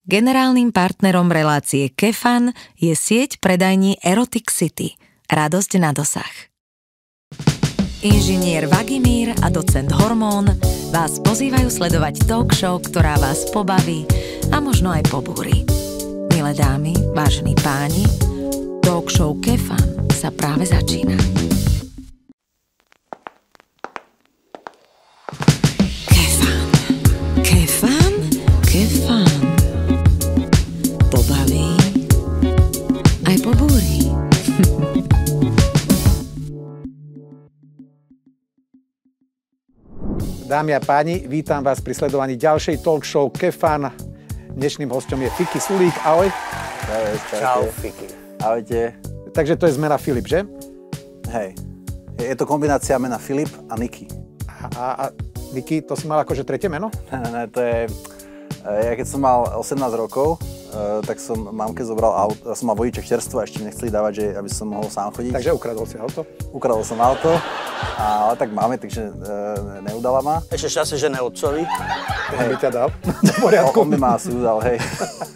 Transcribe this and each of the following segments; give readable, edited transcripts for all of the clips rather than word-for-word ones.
Generálnym partnerom relácie Kefan je sieť predajní Erotic City. Radosť na dosah. Inžinier Vagimír a docent Hormón vás pozývajú sledovať talk show, ktorá vás pobaví a možno aj pobúri. Milé dámy, vážení páni, talk show Kefan sa práve začína. Kefan pobaví aj pobúri. Dámy a páni, vítam vás pri sledovaní ďalšej talk show Kefan. Dnešným hosťom je Fiki Sulík. Ahoj. Čau, Fiki. Ahojte. Takže to je zmena Filip, že? Hej. Je to kombinácia mena Filip a Niky. A Niky, to si mal akože tretie meno? Ne, to je... Ja keď som mal 18 rokov, tak som mamke zobral auto, ja som mal vodiček čerstvo a ešte mi nechceli dávať, že aby som mohol sám chodiť. Takže ukradol si auto? Ukradol som auto, ale tak máme, takže neudala ma. Ešte šťastie, že ne otcovi. On by ťa dal? Do poriadku. On by ma asi udal, hej.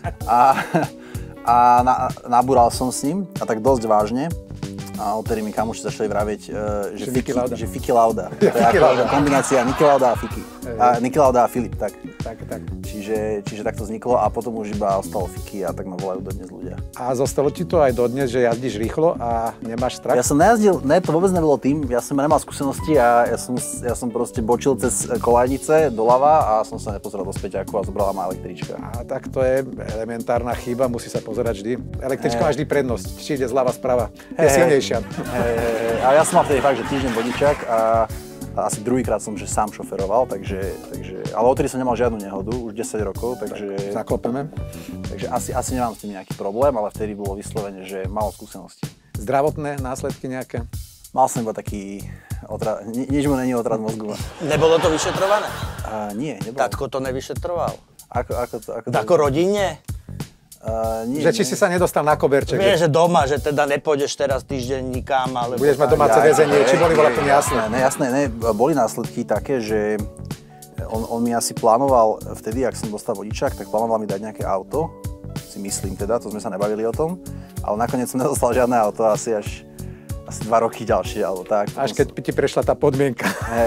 A nabúral som s ním, a tak dosť vážne. A odtedy mi kamoši začali vraviť, že Fiki Lauda. To je ako kombinácia Niky Lauda a Fiki. Niky Lauda a Filip, tak. Tak. Čiže tak to vzniklo a potom už iba ostalo Fiki a tak ma volajú dodnes ľudia. A zostalo ti to aj dodnes, že jazdíš rýchlo a nemáš strach? Ja som nejazdil, to vôbec nebolo tým, ja som nemal skúsenosti a ja som proste bočil cez kolajnice doľava a som sa nepozeral do späťaku a zobrala ma električka. A tak to je elementárna chyba, musí sa pozerať vždy. Električka má vždy prednosť, či ide zľava, sprava. Je silnejšia. A ja som mal vtedy fakt, že týždeň vodičák a asi druhýkrát som že sám šoferoval, takže ale odtedy som nemal žiadnu nehodu, už 10 rokov, takže... Zaklopeme. Takže asi nemám s tým nejaký problém, ale vtedy bolo vyslovene, že málo skúseností. Zdravotné následky nejaké? Mal som iba taký nič mu není otrat mozgu. Nebolo to vyšetrované? Nie, nebolo. Tatko to nevyšetroval? Ako rodinne? Nie, že či si sa nedostal na koberček. Vieš, že doma, že teda nepôjdeš teraz týždeň nikam, alebo... Budeš mať domáce väzenie, či boli voľakom jasné? Jasné, boli následky také, že on mi asi plánoval, vtedy, ak som dostal vodičák, tak plánoval mi dať nejaké auto, si myslím teda, to sme sa nebavili o tom, ale nakoniec som nedostal žiadne auto, asi 2 roky ďalšie, alebo tak. Až keď ti prešla tá podmienka.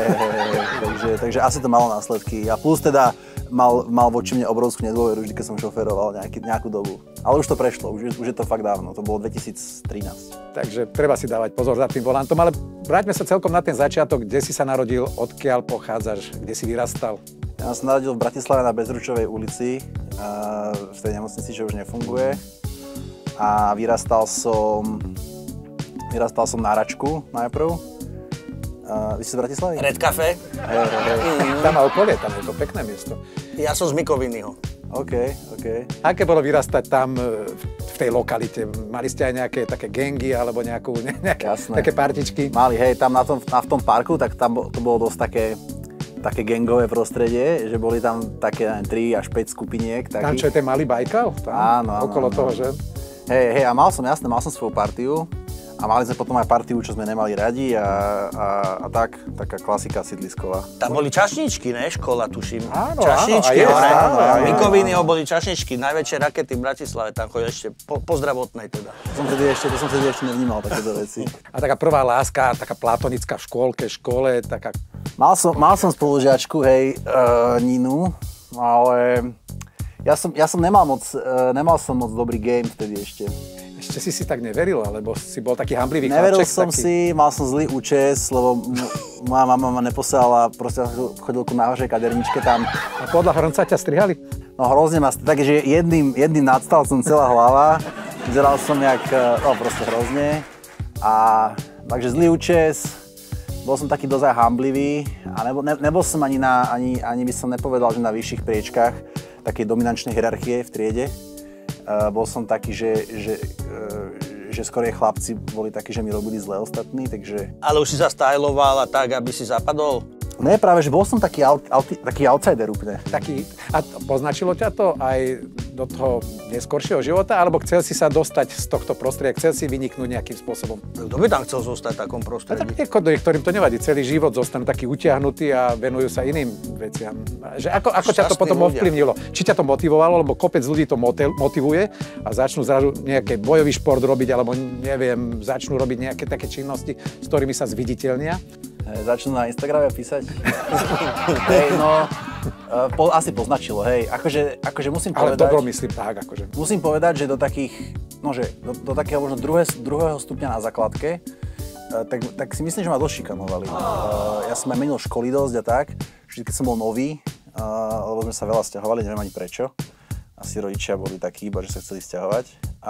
Takže asi to malo následky. A plus teda mal voči mne obrovskú nedôveru, vždy keď som šoféroval nejakú dobu. Ale už to prešlo, už je to fakt dávno, to bolo 2013. Takže treba si dávať pozor za tým volantom, ale vráťme sa celkom na ten začiatok, kde si sa narodil, odkiaľ pochádzaš, kde si vyrastal? Ja som narodil v Bratislave na Bezručovej ulici, v tej nemocnici, čo už nefunguje. A vyrastal som na Račku najprv. Vy ste z Bratislavy? Red Café. Tam a okolie, tam je to pekné miesto. Ja som z Mikovinyho. OK. Aké bolo vyrastať tam v tej lokalite? Mali ste aj nejaké také gangy alebo nejaké také partičky? Mali, hej, tam v tom parku, tak tam to bolo dosť také gangové prostredie, že boli tam také 3 až 5 skupiniek. Tam čo je ten malý Bajkal? Áno. Okolo toho, že? Hej, a mal som svoju partiu. A mali sme potom aj partiu, čo sme nemali radi a tak, taká klasika sídlisková. Tam boli čašničky, ne? Škola, tuším. Áno, čašničky, áno. Mikovinyho boli čašničky, najväčšie rakety v Bratislave, tam chodili ešte po zdravotnej teda. To som vtedy ešte nevnímal takéto veci. A taká prvá láska, taká platonická v škole, taká... Mal som spolužiačku, hej, Ninu, ale ja som nemal som moc dobrý game vtedy ešte. Ešte si tak neveril, alebo si bol taký hamblivý chlapček? Neveril som si, mal som zlý účes, lebo moja mama ma neposielala, proste chodil ku najhoršej kaderničke tam. A podľa hrnca ťa strihali? No hrozne ma, takže jedným nadstal som celá hlava, vyzeral som proste hrozne. A takže zlý účes, bol som taký dosť hamblivý a nebol som ani by som nepovedal, že na vyšších priečkách takej dominančnej hierarchie v triede. Bol som taký, že skorej chlapci boli takí, že mi robili zle ostatní, takže... Ale už si sa styloval a tak, aby si zapadol? Ne, práve, že bol som taký outsider úplne. A poznačilo ťa to aj do toho neskoršieho života, alebo chcel si sa dostať z tohto prostredia, chcel si vyniknúť nejakým spôsobom? Kto by tam chcel zostať v takom prostredí? Niektorým to nevadí, celý život zostanú takí utiahnutí a venujú sa iným veciam. Že ako ťa to potom ovplyvnilo? Či ťa to motivovalo, lebo kopec ľudí to motivuje a začnú zrazu nejaký bojový šport robiť, alebo neviem, začnú robiť nejaké také činnosti, s ktorými sa zviditeľnia? Začnú na Instagrame písať. Hej, no, asi poznačilo, hej. Akože musím povedať... Ale dobro myslím tak, akože. Musím povedať, že do takých, no že do takého možno druhého stupňa na základke, tak si myslím, že ma dosť šikanovali. Ja som aj menil školy dosť a tak, vždy keď som bol nový, lebo sme sa veľa sťahovali, neviem ani prečo. Asi rodičia boli takí, iba že sa chceli sťahovať.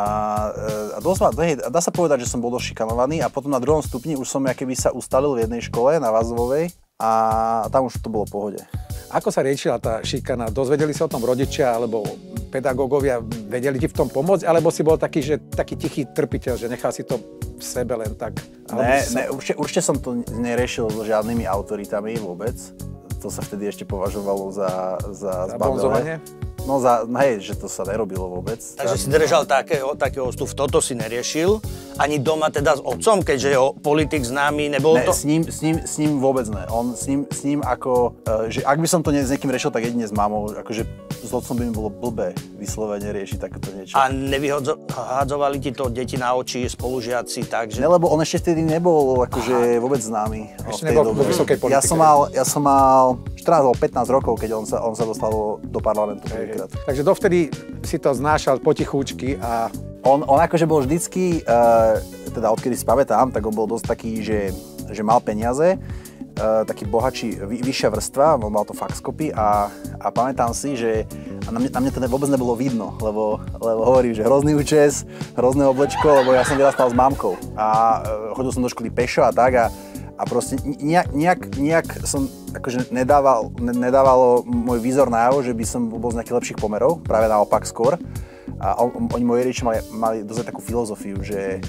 A dá sa povedať, že som bol dosť šikanovaný a potom na druhom stupni už som keby sa ustalil v jednej škole na Vazovovej a tam už to bolo v pohode. Ako sa riešila tá šikana? Dozvedeli sa o tom rodičia alebo pedagógovia, vedeli ti v tom pomôcť? Alebo si bol taký tichý trpiteľ, že nechal si to v sebe len tak? Určite som to neriešil so žiadnymi autoritami vôbec. To sa vtedy ešte považovalo za bonzovanie? No hej, že to sa nerobilo vôbec. Takže si držal takého odstup, toto si neriešil? Ani doma teda s otcom, keďže je politik známy, nebol to? S ním vôbec ne. S ním ako, že ak by som to s niekým riešil, tak jedine s mamou, akože s otcom by mi bolo blbé vyslovene riešiť takéto niečo. A nevyhadzovali ti to deti na oči, spolužiaci, takže... Ne, lebo on ešte vtedy nebol akože vôbec známy. Ešte nebol vo vysokej politike. Ja som mal 14 alebo 15 rokov, keď on sa dostal do parlamentu prvýkrát. Takže dovtedy si to znášal potichúčky a... On akože bol vždycky, teda odkedy si pamätám, tak on bol dosť taký, že mal peniaze, taký bohatší, vyššia vrstva, mal to faxkopy a pamätám si, že na mne to vôbec nebolo vidno, lebo hovorím, že hrozný účes, hrozné oblečko, lebo ja som vyrastal s mamkou a chodil som do školy pešo a tak a proste nejak som akože nedávalo môj výzor najavo, že by som bol z nejakých lepších pomerov, práve naopak skôr. A oni moji rodiči mali dosť takú filozofiu, že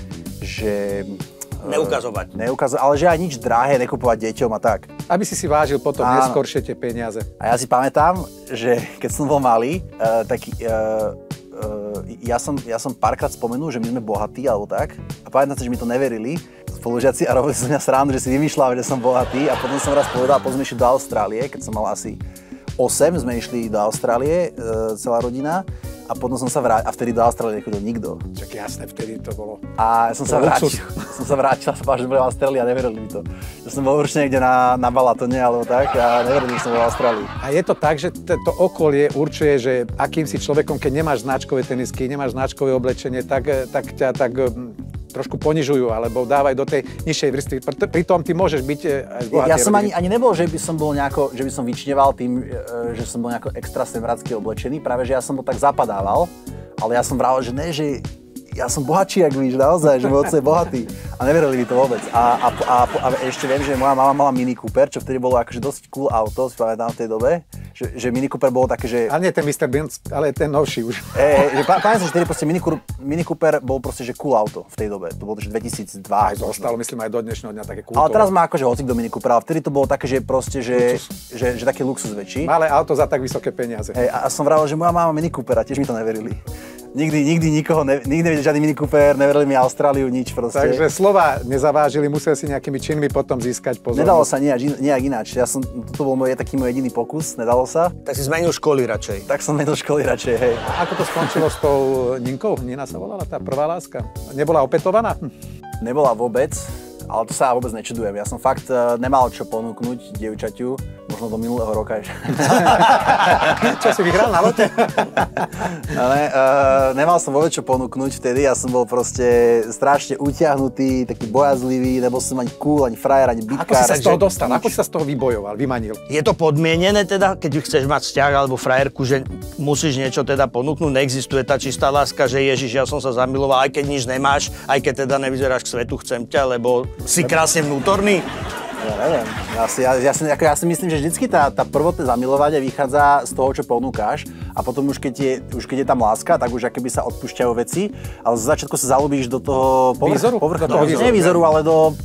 neukazovať, ale že aj nič drahé nekupovať deťom a tak. Aby si vážil potom neskôršie tie peniaze. A ja si pamätám, že keď som bol malý, tak ja som párkrát spomenul, že my sme bohatí alebo tak. A pamätám si, že mi to neverili spolužiaci a robili som mňa srandu, že si vymýšľam, že som bohatý. A potom som raz povedal, potom sme išli do Austrálie, keď som mal asi 8, sme išli do Austrálie, celá rodina. A potom som sa vrátil, a vtedy do Austrálie nechodil nikto. Čak jasné, vtedy to bolo. A ja som sa vrátil, som povedal, že bol v Austrálii a neverili mi to. Ja som bol určite niekde na Balatone alebo tak a neverili, že som bol v Austrálii. A je to tak, že to okolie určuje, že akým si človekom, keď nemáš značkové tenisky, nemáš značkové oblečenie, tak ťa trošku ponižujú, alebo dávajú do tej nižšej vrstvy. Pritom ty môžeš byť aj z bohatej rodiny. Ja som ani nebol, že by som bol nejako, že by som vyčneval tým, že som bol nejako extra semrácky oblečený. Práve, že ja som to tak zapadával, ale ja som vravel, že ne, že ja som bohatší, ak víš, naozaj, že môj otec je bohatý. A neverili mi to vôbec. A ešte viem, že moja mama mala Mini Cooper, čo vtedy bolo akože dosť cool auto, si pamätám v tej dobe. Že Mini Cooper bolo také, že... Ale nie ten Mr. Benz, ale ten novší už. Pamätám si, že vtedy proste Mini Cooper bol proste, že cool auto v tej dobe. To bolo že 2002. Aj zostalo, myslím, aj do dnešného dňa také cool. Ale teraz má akože hocik do Mini Coopera, ale vtedy to bolo také, že proste, že taký luxus väčší. Malé auto za tak vysoké peniaze. A som vravel, že moja mama Mini Coopera, tiež mi to neverili. Nikdy nikoho, nikdy nevidel žiadny Mini Cooper, neverili mi Austráliu, nič proste. Takže slova nezavážili, musel si nejakými činmi potom získať pozornosť. Nedalo sa nejak ináč. To bol taký môj jediný pokus, nedalo sa. Tak si zmenil školy radšej. Tak som zmenil školy radšej, hej. A ako to skončilo s tou Ninkou? Nina sa volala, tá prvá láska? Nebola opätovaná? Nebola vôbec, ale to sa vôbec nečudujem. Ja som fakt nemal čo ponúknuť dievčaťu, možno do minulého roka ešte. Čo si vyhral na lote? Nemal som vôbec čo ponúknuť vtedy, ja som bol proste strašne utiahnutý, taký bojazlivý, nebol som ani cool, ani frajer, ani bitkár. Ako si sa z toho dostal? Ako si sa z toho vybojoval, vymanil? Je to podmienené teda, keď chceš mať vzťah alebo frajerku, že musíš niečo teda ponúknuť? Neexistuje tá čistá láska, že Ježiš, ja som sa zamiloval, aj keď nič nemáš, aj keď teda nevyzeráš k svetu, chcem ťa, lebo si krásne vnútorný? Ja neviem. Ja si myslím, že vždycky tá prvotné zamilovanie vychádza z toho, čo ponúkaš a potom už keď je tam láska, tak už akoby sa odpúšťajú veci, ale z začiatku sa zalúbíš do toho povrchu. Nie výzoru, ale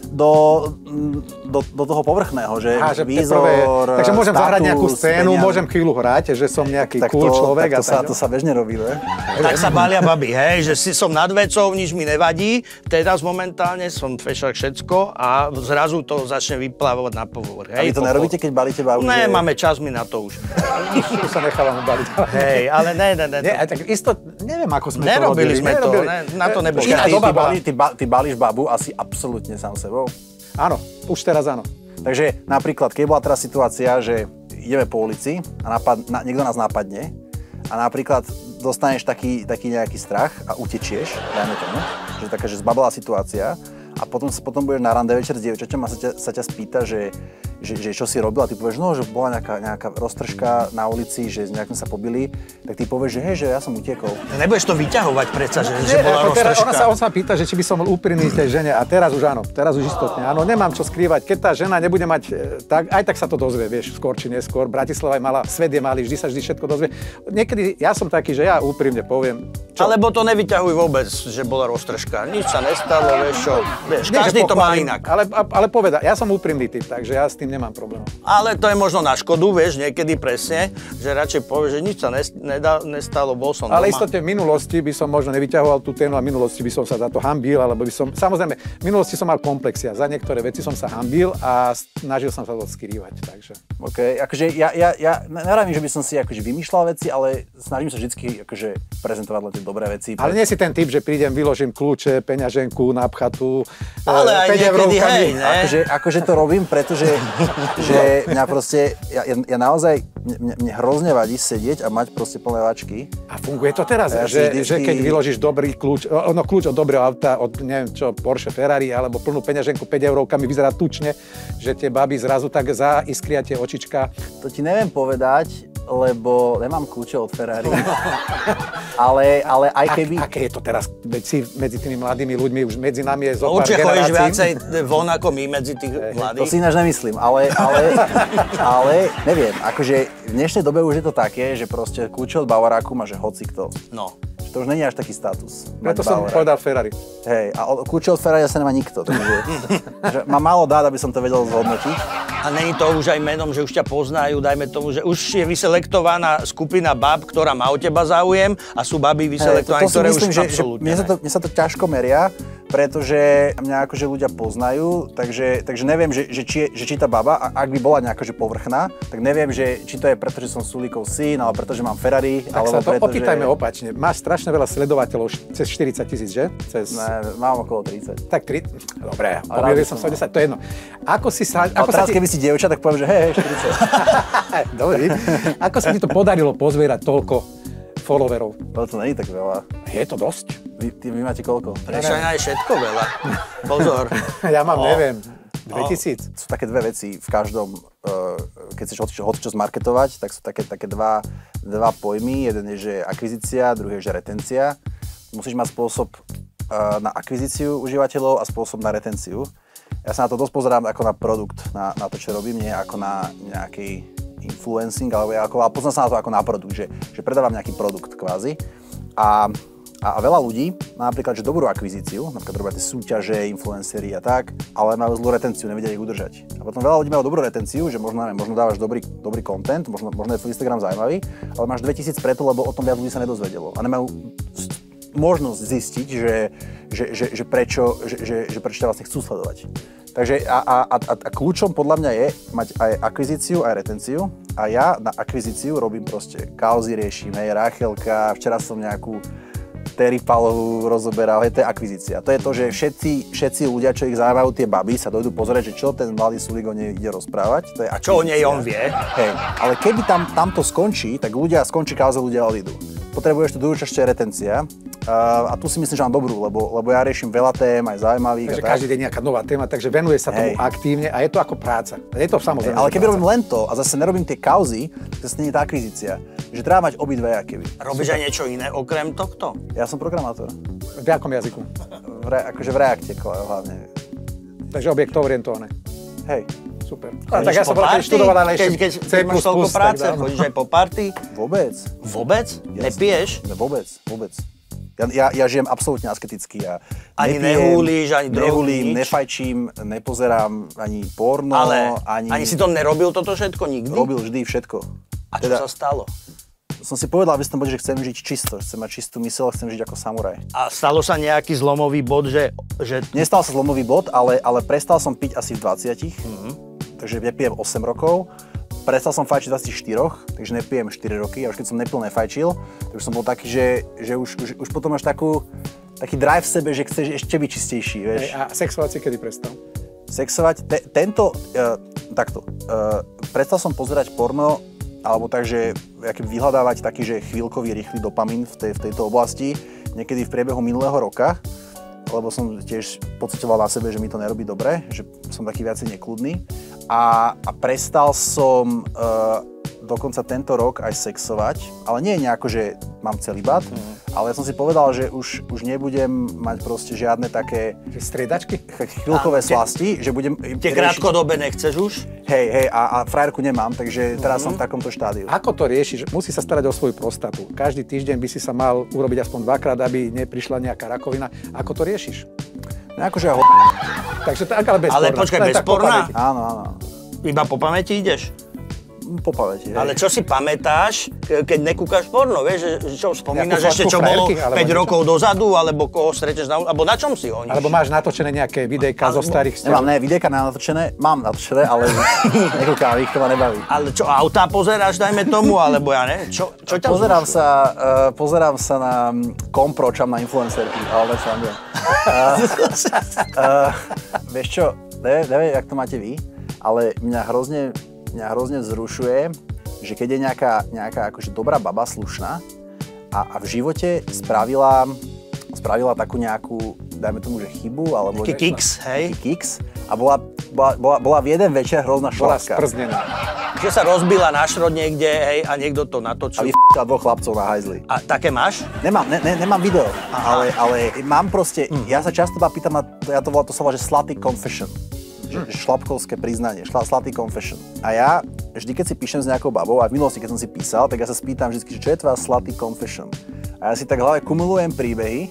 do toho povrchného, že výzor, takže môžem status, zahrať nejakú scénu, môžem chvíľu hrať, že som nejaký cool človek. To sa bežne robí, ne? Tak sa balia babi, hej, že som nad vecou, nič mi nevadí, teraz momentálne som fešak všetko a zrazu to začne vyplávať na povrch. A vy to nerobíte, keď balíte babu? Ne, máme čas mi na to už. Tu sa nechávam baliť. Hej, ale ne. Tak isto, neviem, ako sme nerobili to robili. sme to, na to nebolo. Ty balíš babu asi absolútne sám sebou? Áno, už teraz áno. Takže napríklad, keď bola teraz situácia, že ideme po ulici a niekto nás napadne a napríklad dostaneš taký nejaký strach a utečieš, dajme tomu, že taká, že zbabelá situácia a potom budeš na rande večer s dievčaťom a sa ťa spýta, že čo si robil a ty povieš, no, že bola nejaká roztržka na ulici, že s nejakým sa pobili, tak ty povieš, že hej, že ja som utiekol. Nebudeš to vyťahovať predsa, že bola roztržka. Ona sa pýta, že či by som bol úprimný tej žene a teraz už áno, teraz už istotne. Áno, nemám čo skrývať. Keď tá žena nebude mať, tak aj tak sa to dozvie, vieš, skôr či neskôr. Bratislava je malá, svet je malý, vždy sa všetko dozvie. Niekedy ja som taký, že ja úprimne poviem. Alebo to nevyťahuj vôbec, že bola roztržka. Nič sa nestalo, vieš čo. Vieš, každý to má inak. Ale poveda, ja som úprimný typ, takže ja s tým nemám problém. Ale to je možno na škodu, vieš, niekedy presne, že radšej povieš, že nič sa nestalo, bol som doma. Ale istotne v minulosti by som možno nevyťahoval tú tému a v minulosti by som sa za to hanbil, alebo by som, samozrejme, v minulosti som mal komplexia, za niektoré veci som sa hanbil a snažil som sa to skrývať, takže. OK, akože ja neravím, že by som si akože vymýšľal veci, ale snažím sa vždycky akože prezentovať len tie dobré veci. Ale nie si ten typ, že prídem, vyložím kľúče, peňaženku, napchatu, ale aj niekedy, hej, ne? Akože to robím, pretože že mňa proste, ja naozaj, mne hrozne vadí sedieť a mať proste plné váčky. A funguje to teraz, že keď vyložíš dobrý kľúč, kľúč od dobrého auta, od neviem čo, Porsche, Ferrari, alebo plnú peňaženku 5 eurovkami, vyzerá tučne, že tie baby zrazu tak zaiskria tie očička. To ti neviem povedať, lebo nemám kľúče od Ferrari. ale aj keby... Aké je to teraz medzi tými mladými ľuďmi, už medzi nami je zo pár určite generácií. chodíš viacej von ako my medzi tých mladých. To si ináč nemyslím, ale neviem, akože v dnešnej dobe už je to také, že proste kľúče od Bavaráku má, že hocikto. No. To už není až taký status. Preto som povedal Ferrari. Hej, a kľúče od Ferrari sa nemá nikto, takže má málo dát, aby som to vedel zhodnotiť. A není to už aj menom, že už ťa poznajú, dajme tomu, že už je vyselektovaná skupina bab, ktorá má o teba záujem a sú baby vyselektované, ktoré myslím, už absolútne. Mne sa to ťažko meria, pretože mňa akože ľudia poznajú, takže neviem, že či tá baba, ak by bola nejaká povrchná, tak neviem, že či to je preto, že som Sulíkov syn, alebo preto, že mám Ferrari, tak alebo sa to preto, opýtajme opačne. Máš strašne veľa sledovateľov, cez 40 000, že? Ne, mám okolo 30. Tak 3, dobre, pomýlil som sa 10, to je jedno. Ako si sa... A teraz, keby si dievča, tak poviem, že hej, 40. Dobre, ako sa ti to podarilo pozvierať toľko followerov? To nie je tak veľa. Je to dosť? Vy máte koľko? Prečo je všetko veľa. Pozor. Ja mám, neviem, 2000. Sú také dve veci v každom, keď chceš hocičo zmarketovať, tak sú také dva pojmy. Jeden je, že akvizícia, druhý je, že retencia. Musíš mať spôsob na akvizíciu užívateľov a spôsob na retenciu. Ja sa na to dosť pozerám ako na produkt, na to, čo robím, nie ako na nejaký influencing, ale poznám sa na to ako na produkt, že predávam nejaký produkt kvázi. A veľa ľudí má napríklad že dobrú akvizíciu, napríklad robia tie súťaže, influenceri a tak, ale majú zlú retenciu, nevedia ich udržať. A potom veľa ľudí majú dobrú retenciu, že možno dávaš dobrý content, možno je tvoj Instagram zaujímavý, ale máš 2000 preto, lebo o tom viac ľudí sa nedozvedelo. A nemajú možnosť zistiť, že prečo ťa vlastne chcú sledovať. Takže a kľúčom podľa mňa je mať aj akvizíciu, aj retenciu. A ja na akvizíciu robím proste kauzy, riešim, Rachelka, včera som nejakú Terry Palovú rozoberal, to je akvizícia. To je to, že všetci ľudia, čo ich zaujímajú tie baby, sa dojdú pozrieť, že čo ten mladý Sulík o nej ide rozprávať. To je akvizícia. Čo o nej on vie. Hej, ale keby tam to skončí, tak skončí kauza, ľudia odídu. Potrebuješ tú druhú časť, čo je retencia. A tu si myslím, že mám dobrú, lebo ja riešim veľa tém, aj zaujímavých. Takže každý deň nejaká nová téma, takže venuje sa tomu aktívne a je to ako práca. Je to samozrejme. Ale keby robím len to a zase nerobím tie kauzy, to nie je tá akvizícia. Že treba mať obidve keby. Robíš aj niečo iné okrem tohto? Ja som programátor. V akom jazyku? Akože v Reacte hlavne. Takže objektovo orientované. Hej. Super. Tak ja som bola študoval, ale ešte keď máš toľko práce, chodíš aj po party? Vôbec. Vôbec? Nepiješ? Vôbec. Ja žijem absolútne asketicky. Ja ani nepijem, nehúliš, ani drogy, nehulím, nič? nefajčím, nepozerám ani porno, ani si to nerobil toto všetko nikdy? Robil vždy všetko. A čo sa stalo? Som si povedal, aby som že chcem žiť čisto, chcem mať čistú myseľ, chcem žiť ako samuraj. A stalo sa nejaký zlomový bod, že... Nestal sa zlomový bod, ale prestal som piť asi v 20, takže ja pijem 8 rokov. Prestal som fajčiť v 24, takže nepijem 4 roky. A už keď som nepil, nefajčil, tak už som bol taký, že už potom máš taký drive v sebe, že chceš ešte byť čistejší, vieš. A sexovať si kedy prestal? Sexovať? Prestal som pozerať porno, alebo tak, že vyhľadávať taký, že chvíľkový, rýchly dopamín v tejto oblasti, niekedy v priebehu minulého roka, lebo som tiež pocitoval na sebe, že mi to nerobí dobre, že som taký viacej nekľudný. A prestal som dokonca tento rok aj sexovať, ale nie nejako, že mám celibát, ale ja som si povedal, že už nebudem mať proste žiadne také... Striedačky? Chvíľkové slasti, že budem... Tie krátkodobé nechceš už? Hej, a frajerku nemám, takže teraz som v takomto štádiu. Ako to riešiš? Musí sa starať o svoju prostatu. Každý týždeň by si sa mal urobiť aspoň 2-krát, aby neprišla nejaká rakovina. Ako to riešiš? No akože ja Takže to ale bez porna. Ale počkaj, bez porna? Áno. Iba po pamäti ideš? Po pamäti, hej. Ale čo si pamätáš, keď nekúkaš porno, vieš, že čo spomínaš ešte, čo bolo 5 rokov dozadu, alebo koho stretneš alebo na čom si honíš? Alebo máš natočené nejaké videjka zo starých vzťahov? Nemám, videjka mám natočené, ale nekúkam ich, to ma nebaví. Ale čo, autá pozeráš, dajme tomu, alebo ja ne? Čo ťa Pozerám sa na kompročam na influencerky, ale čo vám vieš čo, neviem, jak to máte vy, ale mňa hrozne vzrušuje, že keď je nejaká akože dobrá baba, slušná a v živote spravila takú nejakú, dajme tomu, že chybu, alebo... Taký kiks, hej? Kiks a bola v jeden večer hrozná šľapka. Bola sprznená. Že sa rozbila na šrot niekde, hej, a niekto to natočil. A vyf***la 2 chlapcov na hajzli. A také máš? Nemám video, ale mám proste, ja sa často pýtam, to sa volá, že slutty confession. Šlapkovské priznanie, slutty confession. A ja vždy, keď si píšem s nejakou babou, a v minulosti, keď som si písal, tak ja sa spýtam vždy, čo je tvoja slutty confession. A ja si tak v hlave kumulujem príbehy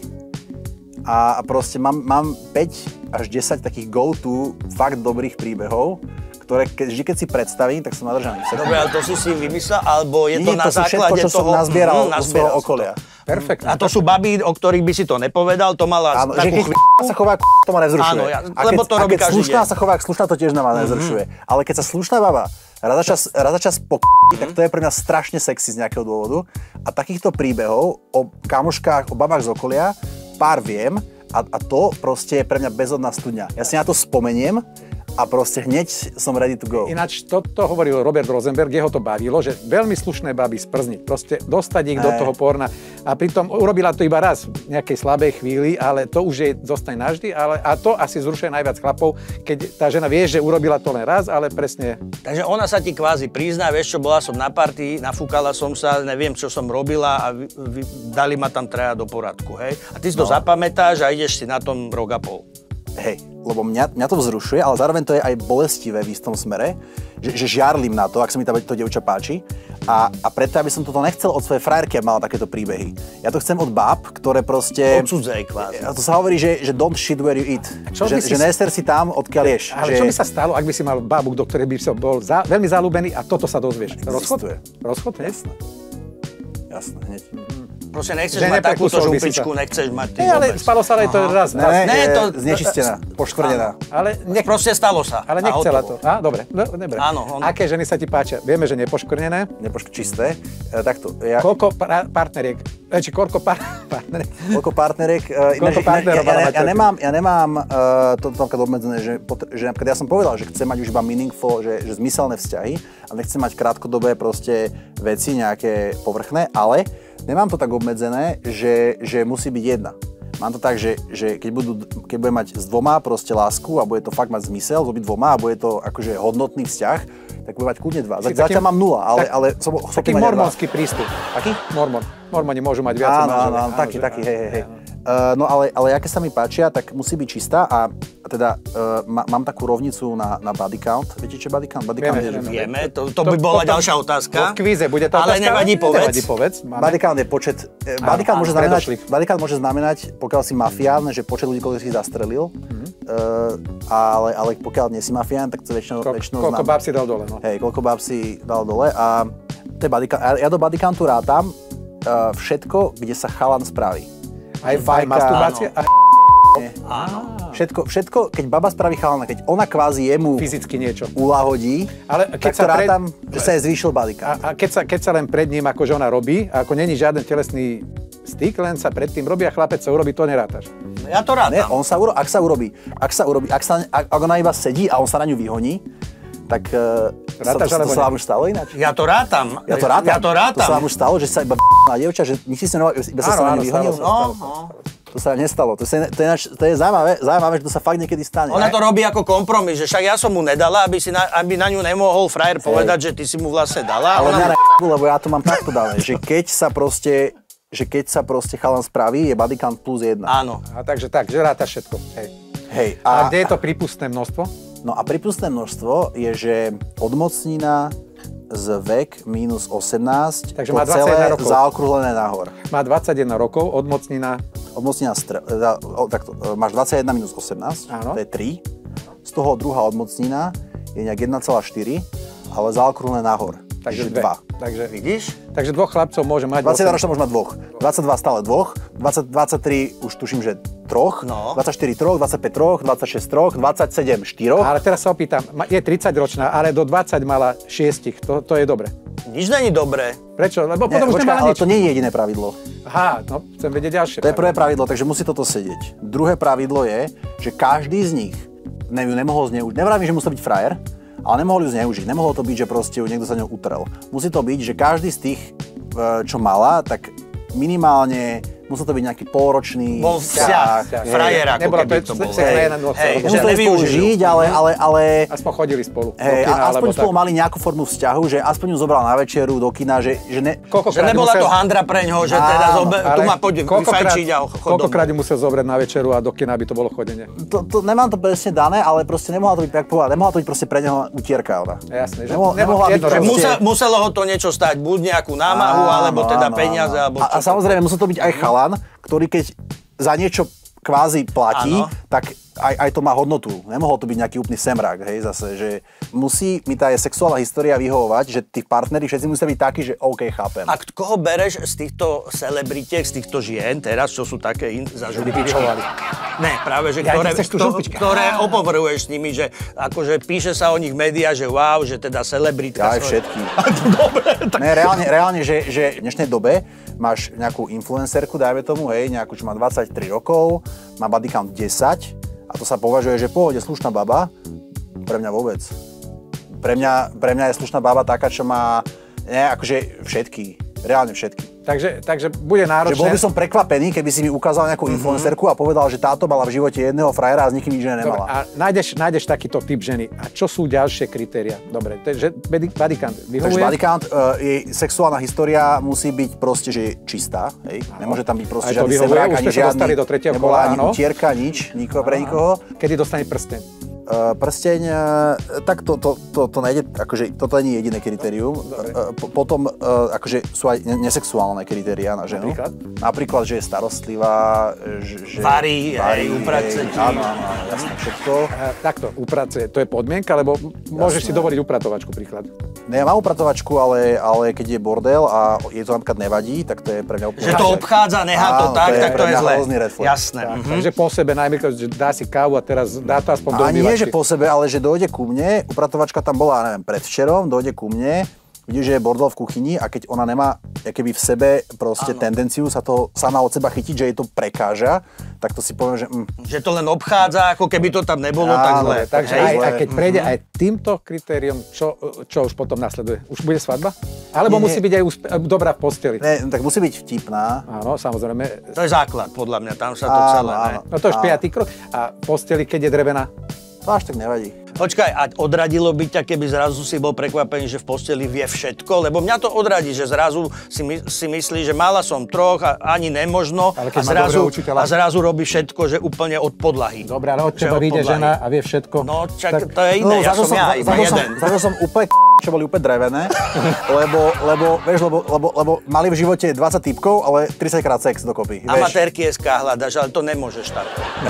a proste mám 5 až 10 takých go-to fakt dobrých príbehov, ktoré vždy, keď si predstavím, tak som nadržaný. Dobre, ale to si vymyslel, alebo je to na základe všetko, čo som nazbieral zo svojho okolia. Perfektne. A to sú baby, o ktorých by si to nepovedal, to mala áno, takú sa chová to ma nevzrušuje. Áno, lebo to robí každý deň. Slušná sa chová slušná, to tiež ma nevzrušuje. Ale keď sa slušná baba raz za čas tak to je pre mňa strašne sexy z nejakého dôvodu. A takýchto príbehov o kamoškách, o babách z okolia pár viem a to proste je pre mňa bezodná studňa. Ja si na to spomeniem a proste hneď som ready to go. Ináč toto hovoril Robert Rosenberg, jeho to bavilo, že veľmi slušné baby sprzniť, proste dostať ich do toho porna a pritom urobila to iba raz v nejakej slabej chvíli, ale to už je zostane navždy, a to asi zrušuje najviac chlapov, keď tá žena vie, že urobila to len raz, ale presne... Takže ona sa ti kvázi prizná, vieš čo, bola som na party, nafúkala som sa, neviem, čo som robila a dali ma tam traja do poradku, hej? A ty si to zapamätáš a ideš si na tom rok a pol. Hej, lebo mňa to vzrušuje, ale zároveň to je aj bolestivé v istom smere, že žiarlim na to, ak sa mi to dievča páči. A preto, aby som toto nechcel od svojej frajerky, mala takéto príbehy. Ja to chcem od báb, ktoré proste... Odsudzej kvázi. To sa hovorí, že don't shit where you eat. Že neser si tam, odkiaľ ješ. Ale čo by sa stalo, ak by si mal bábu, do ktorej by si bol veľmi zalúbený a toto sa dozvieš? Rozchod? Jasné, hneď. Proste nechceš mať takúto žumpičku, nechceš mať... ale spalo sa aj to raz. Ne, to znečistená, poškvrnená. Ale proste stalo sa. Ale nechcela to. Dobre, dobre. Áno. Aké ženy sa ti páčia? Vieme, že nepoškvrnené. Čisté. Takto. Koľko partneriek? Koľko partneriek? Koľko partneriek? Ja nemám to napríklad obmedzené, že napríklad ja som povedal, že chcem mať už iba meaningful, že zmyselné vzťahy a nechcem mať krátkodobé proste veci, nejaké povrchné, ale nemám to tak obmedzené, že musí byť jedna. Mám to tak, že keď budem mať s dvoma proste lásku a bude to fakt mať zmysel, s obidvoma a bude to akože hodnotný vzťah, tak budem mať kľudne 2. Zatiaľ mám 0, ale som taký mormonský prístup. Aký? Mormoni môžu mať viac manželov. Áno, taký, hej. No ale aké sa mi páčia, tak musí byť čistá a teda mám takú rovnicu na body count. Viete, čo je body count? Vieme, to by bola ďalšia otázka. V kvíze bude to ale otázka. Ale nevadí, povedz. Body count je počet... Body count môže znamenať, pokiaľ si mafián, že počet ľudí, ktorých si zastrelil. Ale pokiaľ nie si mafián, tak to väčšinou koľko báb si dal dole, no. Hej, koľko báb si dal dole a to je body count. Ja do body countu rátam všetko, kde sa chalan spraví. Aj masturbácia? Áno. Všetko, keď baba spraví chalana, keď ona kvázi jemu fyzicky niečo uľahodí, ale keď tak to rátam, že sa jej zvýšil body count. A keď sa len pred ním akože ona robí, ako není žiaden telesný styk, len sa pred tým robí a chlapec sa urobí, to nerátaš. Ja to rátam. Nie, ak ona iba sedí a on sa na ňu vyhoní, tak rátaš, to sa vám už stalo ináč? Ja to rátam. Ja to rátam. To sa vám už stalo, že sa iba na dievča, že nič si iba sa na ňu vyhonil? To sa nestalo. To je zaujímavé, že to sa fakt niekedy stane. Ona to robí ako kompromis, že však ja som mu nedala, aby na ňu nemohol frajer povedať, že ty si mu vlastne dala. Ale mňa lebo ja to mám takto dané, že keď sa proste chalan spraví, je body count plus 1. Áno. A takže že rátaš všetko. Hej. A kde je to prípustné množstvo? No a prípustné množstvo je, že odmocnina z vek minus 18, takže to má 21 celé rokov. Zaokrúhlené nahor. Má 21 rokov, odmocnina... Máš 21 minus 18, áno. To je 3. Z toho druhá odmocnina je nejak 1,4, ale zaokrúhlené nahor. Takže 2. Takže, vidíš? Takže dvoch chlapcov môže mať... 21 ročná môže mať dvoch. 22 stále dvoch. 23 už tuším, že troch. No. 24 troch, 25 troch, 26 troch, 27 štyroch. Ale teraz sa opýtam, je 30 ročná, ale do 20 mala 6. To je dobre. Nič není dobré. Prečo? Lebo potom už nemala nič. Ale nič. to nie je jediné pravidlo. Aha, no chcem vedieť ďalšie. To je prvé pravidlo, takže musí toto sedieť. Druhé pravidlo je, že každý z nich ju nemohol zneužiť. Nevravím, že musí byť frajer, ale nemohol ju zneužiť. Nemohlo to byť, že proste ju niekto sa ňou utrel. Musí to byť, že každý z tých, čo mala, tak minimálne musel to byť nejaký polročný bol vzťah. Frajera, ako keby to bol. Nemuseli spolu žiť, ale... Aspoň chodili spolu. Aspoň spolu mali nejakú formu vzťahu, že aspoň ju zobral na večeru do kina, že nebola to handra preňho, že teda tu ma poď vyfajčiť a chod domov. Koľkokrát ju musel zobrať na večeru a do kina, aby to bolo chodenie? Nemám to presne dané, ale proste nemohla to byť, tak povedať, nemohla to byť proste pre neho utierka. Jasné, že muselo ho to niečo stať, buď nejakú námahu, alebo teda peniaze, alebo čo. A samozrejme, musel to byť aj chalan, ktorý keď za niečo kvázi platí, tak aj to má hodnotu. Nemohol to byť nejaký úplný semrák, hej, zase, že musí mi tá sexuálna história vyhovovať, že tí partneri všetci musia byť takí, že OK, chápem. A koho bereš z týchto celebritiek, z týchto žien teraz, čo sú také za župičky? Ne, práve, že ktoré opovrhuješ s nimi, že akože píše sa o nich v médiách, že wow, že teda celebritka. Ja aj všetky. Dobre. Tak... Ne, reálne, že v dnešnej dobe máš nejakú influencerku, dajme tomu, hej, nejakú, čo má 23 rokov, má body count 10, a to sa považuje, že pohode slušná baba. Pre mňa vôbec. Pre mňa je slušná baba taká, čo má akože všetky. Reálne všetky. Takže bude náročné. Že bol by som prekvapený, keby si mi ukázal nejakú influencerku a povedal, že táto mala v živote jedného frajera a s nikým nič nemala. Dobre, a nájdeš takýto typ ženy. A čo sú ďalšie kritéria? Dobre, takže body count vyhovuje? Takže body count, jej sexuálna história musí byť proste, že je čistá. Hej? Nemôže tam byť proste žiadny semrák, ani žiadny, do tretieho nebola kola, ani utierka, nič, pre nikoho. Kedy dostane prsteň? Prsteň, tak to nejde, akože toto nie je jediné kritérium. Potom akože sú aj nesexuálne kritériá na ženu. Napríklad, že je starostlivá, že varí, upracuje. Áno, jasné, všetko. Takto, upracuje, to je podmienka, lebo môžeš si dovoliť upratovačku, príklad. Ne, ja mám upratovačku, ale keď je bordel a jej to napríklad nevadí, tak to je pre mňa úplne... Že to obchádza, nechá to tak to je zlé. Jasné. Takže po sebe najmä, že dá si kávu a teraz dá to aspoň do umývačky. A nie, že po sebe, ale že dojde ku mne, upratovačka tam bola, neviem, predvčerom, dojde ku mne, vidí, že je bordel v kuchyni a keď ona nemá keby v sebe proste tendenciu sa to sama od seba chytiť, že jej to prekáža, tak to si poviem, že... Že to len obchádza, ako keby to tam nebolo, tak zle. Takže aj keď prejde aj týmto kritériom, čo už potom nasleduje? Už bude svadba? Alebo musí byť aj dobrá v posteli? Ne, tak musí byť vtipná. Áno, samozrejme. To je základ, podľa mňa, tam sa to celé... No to už 5. krok. A v posteli, keď je drevená? To až tak nevadí. Počkaj, a odradilo by ťa, keby zrazu si bol prekvapený, že v posteli vie všetko? Lebo mňa to odradí, že zrazu si myslí, že mala som troch a ani nemožno a zrazu robí všetko, že úplne od podlahy. Dobre, ale od teba vyjde žena a vie všetko. No, čak, to je iné, ja som iba jeden. Zažil som úplne čo boli úplne drevené, lebo mali v živote 20 typkov, ale 30 krát sex dokopy. Amatérky SK hľadaš, ale to nemôžeš tak.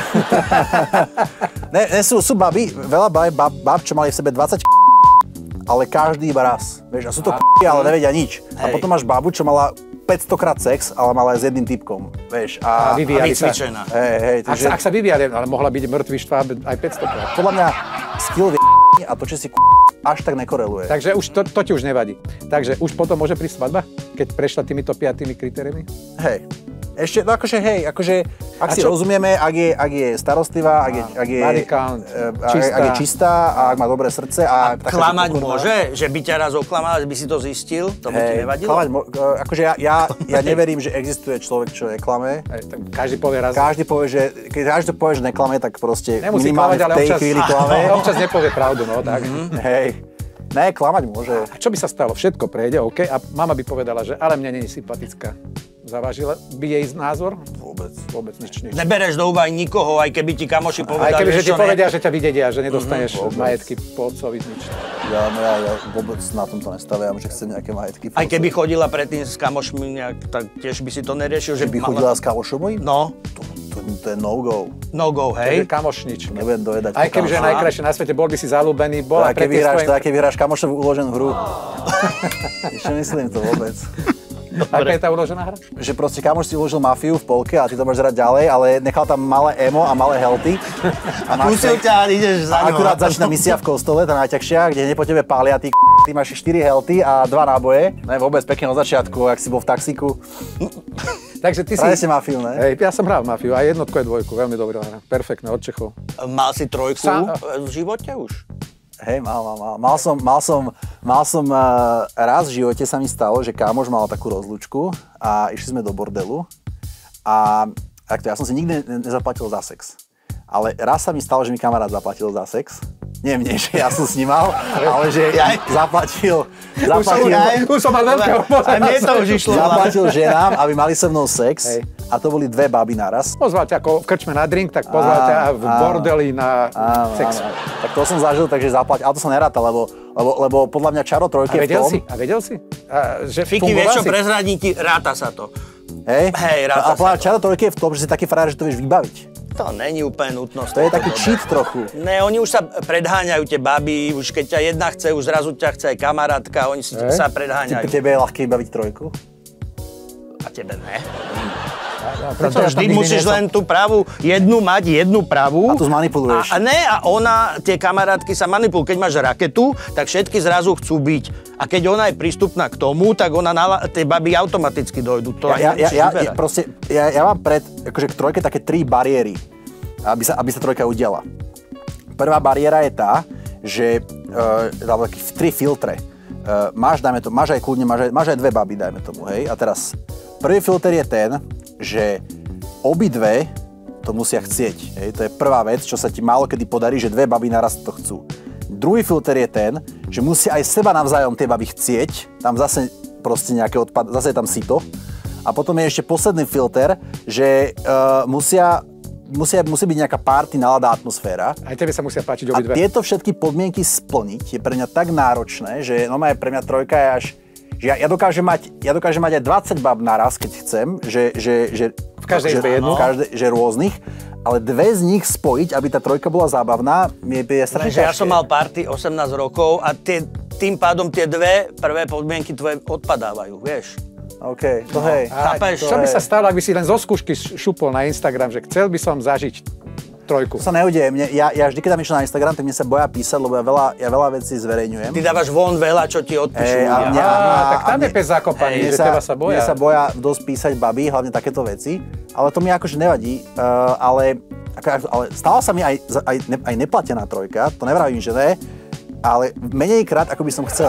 Ne, sú baby, veľa bab, čo mali v sebe 20 ale každý iba raz. Vieš, a sú to ale nevedia nič. A potom máš babu, čo mala 500 krát sex, ale mala aj s jedným typkom. Vieš, a vycvičená. Ak sa vyvíjali, ale mohla byť mŕtvý štváb aj 500 krát. Podľa mňa skill a to, čo si až tak nekoreluje. Takže už to ti už nevadí. Takže už potom môže prísť svadba, keď prešla týmito 5 kritériami? Hej. Ešte, no akože hej, ak si rozumieme, ak je starostlivá, ak je čistá a ak má dobré srdce a klamať môže? Že by ťa raz oklamal, by si to zistil? To by ti nevadilo? Akože ja neverím, že existuje človek, čo neklame. Každý povie raz. Každý povie, že keď každý povie, že neklame, tak proste nemusí klamať, ale občas nepovie pravdu, no tak. Hej. Ne, klamať môže. A čo by sa stalo? Všetko prejde, OK? A mama by povedala, že ale mne nie je sympatická. Zavážila by jej názor? Vôbec nič. Nebereš do úvahy nikoho, aj keby ti kamoši povedali, aj keby že ti povedia, že ťa vydedia, že nedostaneš majetky po otcovi nič. Ja vôbec na tomto nestaviam, že chcem nejaké majetky. Aj keby chodila predtým s kamošmi nejak, tak tiež by si to neriešil, že by chodila s kamošom? No. To je no-go. No-go, hej? To je kamošnička. Nebudem dojedať. Aj kebyže najkrajšie na svete, bol by si zalúbený, bola predtým svojím... Keď vyhráš kamošovú uloženú hru. Ešte myslím to vôbec. Aká je tá uložená hra? Že proste kamoš si uložil mafiu v polke a ty to môžeš hrať ďalej, ale nechal tam malé emo a malé healthy. A pusil ťa a ideš za ňou. Akurát začína misia v kostole, tá najťažšia, kde hneď po tebe pália ty máš 4 healthy a 2 náboje. Ne, vôbec pekne od začiatku, ak si bol v taxíku. Takže ty si mafiu, ne? Hej, ja som hral mafiu, aj jednotku, aj dvojku, veľmi dobrá hra. Perfektné, od Čechov. Mal si trojku v živote už? Hej, mal som raz v živote sa mi stalo, že kámoš mal takú rozlúčku a išli sme do bordelu a takto, ja som si nikdy nezaplatil za sex. Ale raz sa mi stalo, že mi kamarát zaplatil za sex. Nie mne, že ja som s ním mal, ale že zaplatil už som mal veľkého zaplatil ženám, aby mali so mnou sex. Hej. A to boli 2 baby naraz. Pozval ťa ako v krčme na drink, tak pozval ťa v bordeli na sex. Tak to som zažil, takže zaplať, ale to som nerátal, lebo podľa mňa čaro trojky je v tom. A vedel si? Že Fiky, vieš čo, prezradí ti, ráta sa to. Hej, ráta sa to. Čaro trojky je v tom, že si taký frajer, že to vieš vybaviť. To není úplne nutnosť. To je taký cheat trochu. Ne, oni už sa predháňajú, tie baby, už keď ťa jedna chce, už zrazu ťa chce aj kamarátka, oni si sa predháňajú. Tebe je ľahké vybaviť trojku? A tebe ne. Vždy musíš len tú pravú, mať jednu pravú. A tu zmanipuluješ. A ona, tie kamarátky sa manipulujú. Keď máš raketu, tak všetky zrazu chcú byť. A keď ona je prístupná k tomu, tak tie baby automaticky dojdú. To ja mám akože k trojke také 3 bariéry, aby sa trojka udiala. Prvá bariéra je tá, že tam takých 3 filtre. Máš aj kľudne, máš aj 2 baby, dajme tomu, hej. A teraz, prvý filter je ten, že obidve to musia chcieť. Hej. To je prvá vec, čo sa ti málo kedy podarí, že 2 baby naraz to chcú. Druhý filter je ten, že musia aj seba navzájom tie baby chcieť. Tam zase proste nejaké odpad, zase je tam sito. A potom je ešte posledný filter, že musí byť nejaká party, nálada, atmosféra. Aj tebe sa musia páčiť obidve. A tieto všetky podmienky splniť je pre mňa tak náročné, že pre mňa trojka je až... Ja dokážem mať aj 20 bab naraz, keď chcem, že v každej izbe jednu, že rôznych, ale 2 z nich spojiť, aby tá trojka bola zábavná, je strašne ťažké. Ja som mal party 18 rokov a tým pádom tie 2 prvé podmienky tvoje odpadávajú, vieš? OK, to hej. Čo by sa stalo, ak by si len zo skúšky šupol na Instagram, že chcel by som zažiť trojku? To sa neudeje. Ja vždy, keď tam išiel na Instagram, tak mne sa boja písať, lebo ja veľa vecí zverejňujem. Ty dávaš von veľa, čo ti odpíšu. Tak tam je pes zakopaný, že teba sa boja. Mne sa boja dosť písať baby, hlavne takéto veci, ale to mi akože nevadí. Ale stala sa mi aj neplatená trojka, to nevravím, že ne, ale menejkrát, ako by som chcel.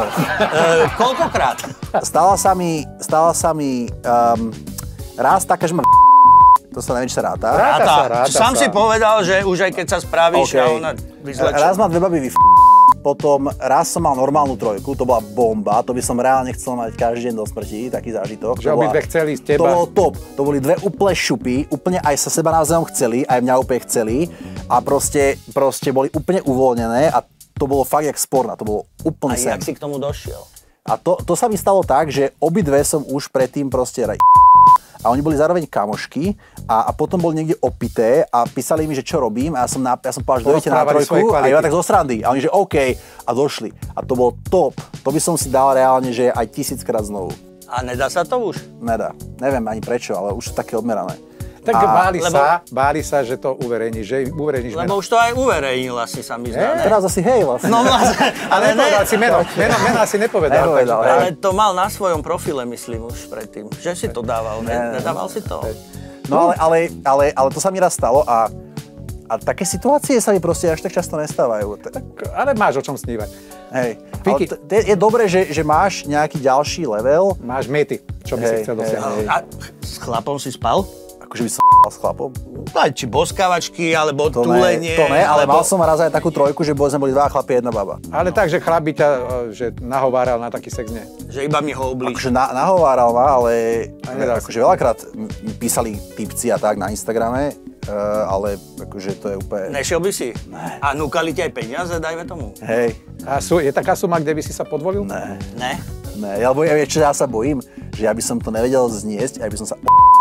Koľkokrát? Stala sa mi raz taká, že ma To sa neviem, či sa ráta. Ráta. Sám si povedal, že už aj keď sa spravíš a ona vyzlečí. Raz ma 2 baby potom raz som mal normálnu trojku, to bola bomba, to by som reálne chcel mať každý deň do smrti, taký zážitok. Že obidve chceli z teba. To bolo top, to boli 2 úplne šupy, úplne aj sa seba navzájom chceli, aj mňa úplne chceli a proste boli úplne uvoľnené a to bolo fakt jak sporna, to bolo úplne sen. A jak si k tomu došiel? A to sa mi stalo tak, že obidve som už predtým proste a oni boli zároveň kamošky a potom boli niekde opité a písali mi, že čo robím a ja som povedal, že dojdete na trojku a iba tak zo srandy. A oni, že OK a došli. A to bolo top. To by som si dal reálne, že aj 1000-krát znovu. A nedá sa to už? Nedá. Neviem ani prečo, ale už sú také odmerané. Tak báli sa, že to uverejní, že uverejníš meno. Lebo už to aj uverejnila si sa mi zdá, ne? Teraz asi hej vlastne. No vlastne, ale nepovedal si meno asi nepovedal. Ale to mal na svojom profile, myslím, už predtým. Že si to dával, nedával si to? No ale to sa mi raz stalo a také situácie sa mi proste až tak často nestávajú. Ale máš o čom snívať. Hej, je dobré, že máš nejaký ďalší level. Máš mety, čo by si chcel dosiahnuť. A s chlapom si spal? Akože by som s chlapom. Aj či boskávačky, alebo túlenie. To ne, ale mal som raz aj takú trojku, že sme boli 2 chlapi, 1 baba. Ale tak, že chlap by ťa nahováral na taký sex, nie? Že iba mi ho oblíž. Akože nahováral ma, ale akože veľakrát mi písali tipci a tak na Instagrame, ale akože to je úplne... Nešiel by si? Ne. A núkali ti aj peniaze, dajme tomu? Hej. A je taká suma, kde by si sa podvolil? Ne. Ne? Ne, alebo ja sa bojím, že ja by som to nevedel zniesť, aj by som sa...